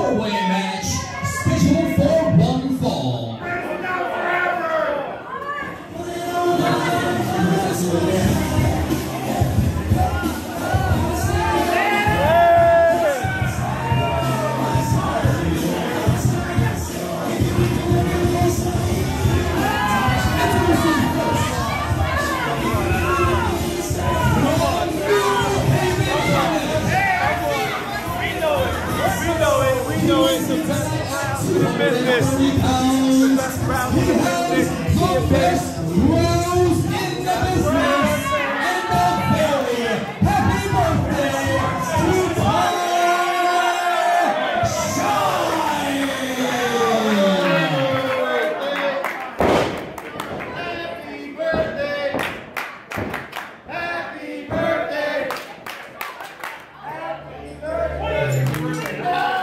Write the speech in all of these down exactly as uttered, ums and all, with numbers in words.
four-way match scheduled for one fall. Business. The best round in the business. The best rose in the business. And a very happy birthday to Tyler Shine. Happy birthday. Happy birthday. Happy birthday.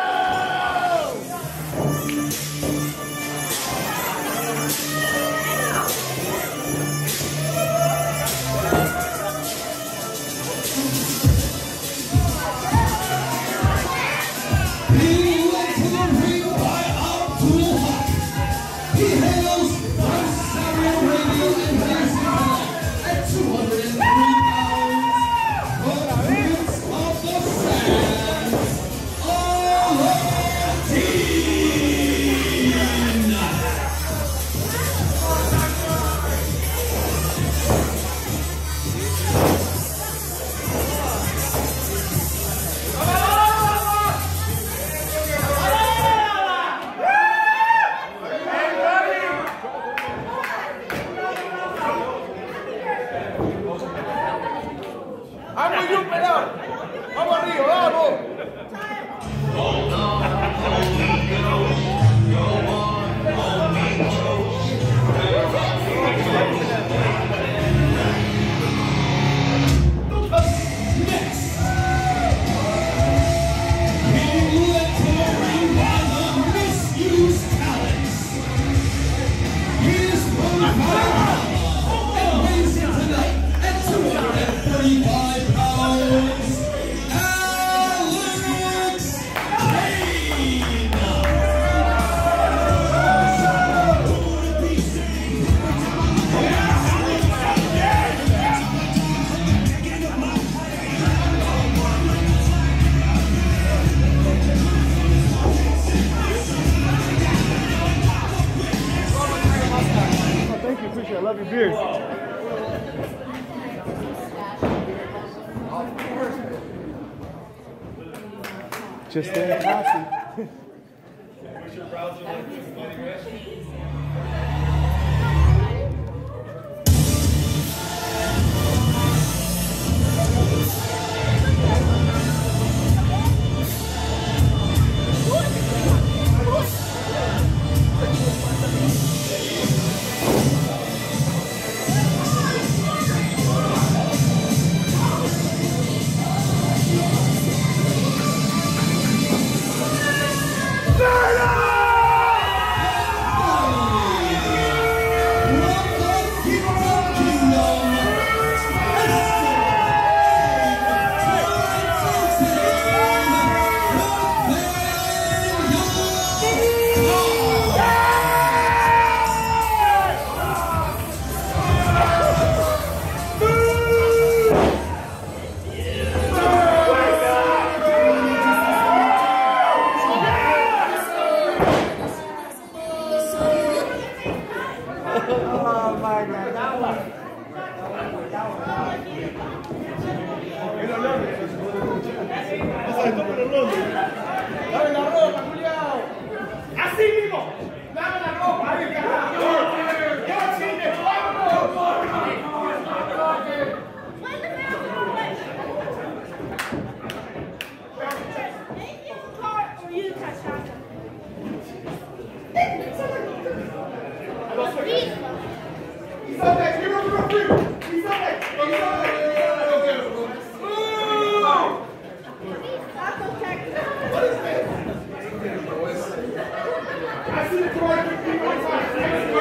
¡Vamos, yo, pelado! ¡Vamos arriba, vamos! I love your beard. Just staying classy. What's your browser like? Oh my God, that one. ¡Dame la ropa, culiao! ¡Así mismo! ¡Dame la ropa! ¡Ahí, carajo! ¡Yo, chile! ¡Vámonos! He's up next! Give him a free! He's up next! He's up next! What is this? I see the door.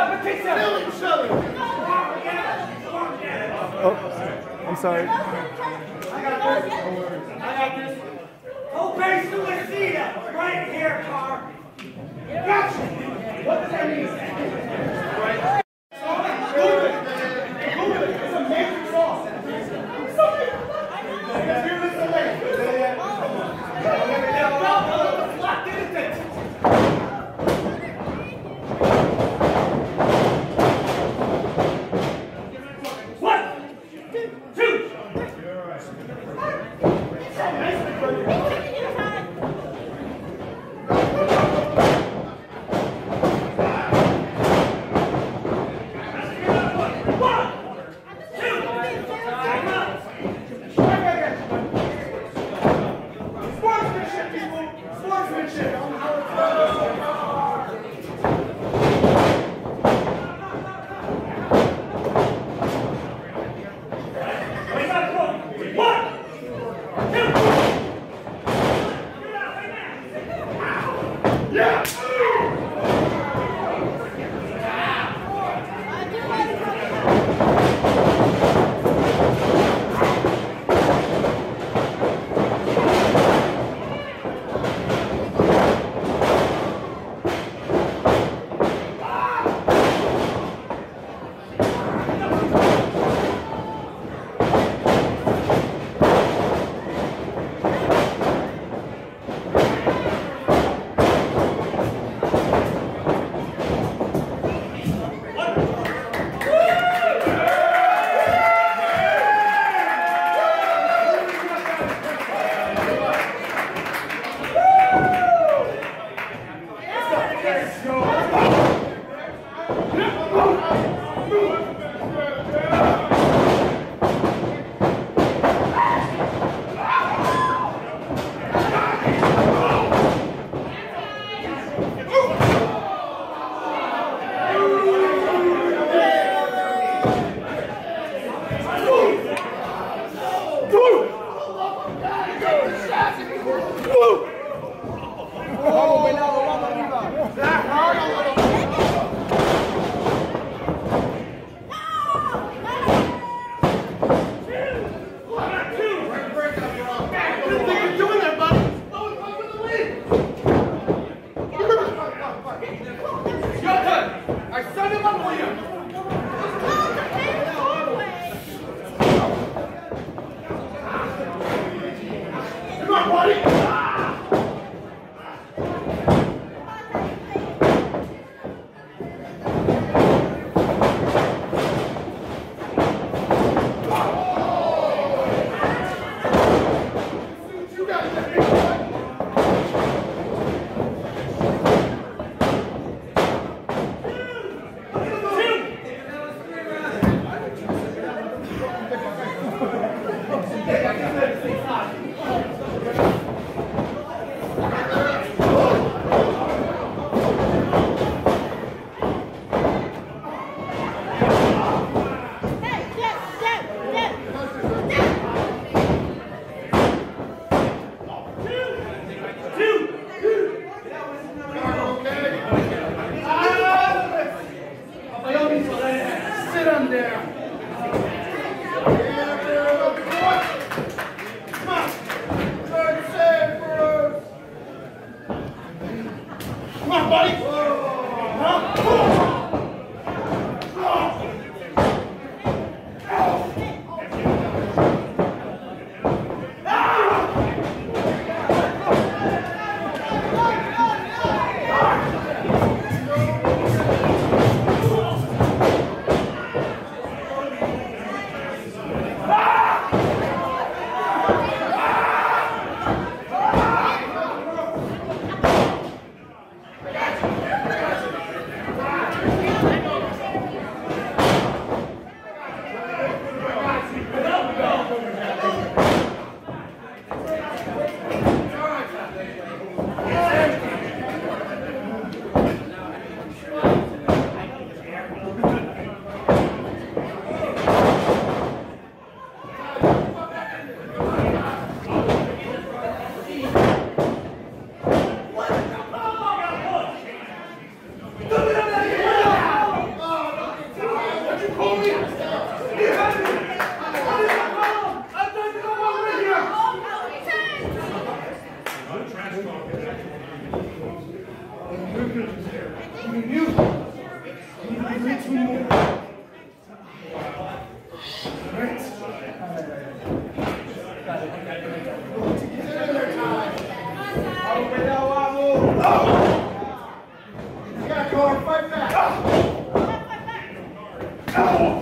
Oh, I'm sorry. I got this. I got this. Obey suicida right here, car. Gotcha. What does that mean? Right. Move it. Move it. It's a major sauce. Sorry. Let's hear this away. Now, lock in it. Me and you. We need to do two more. Right. Together time. Open up, Wabu. Oh! You gotta go and fight back. Oh!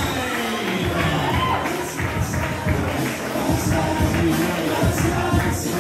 Yes.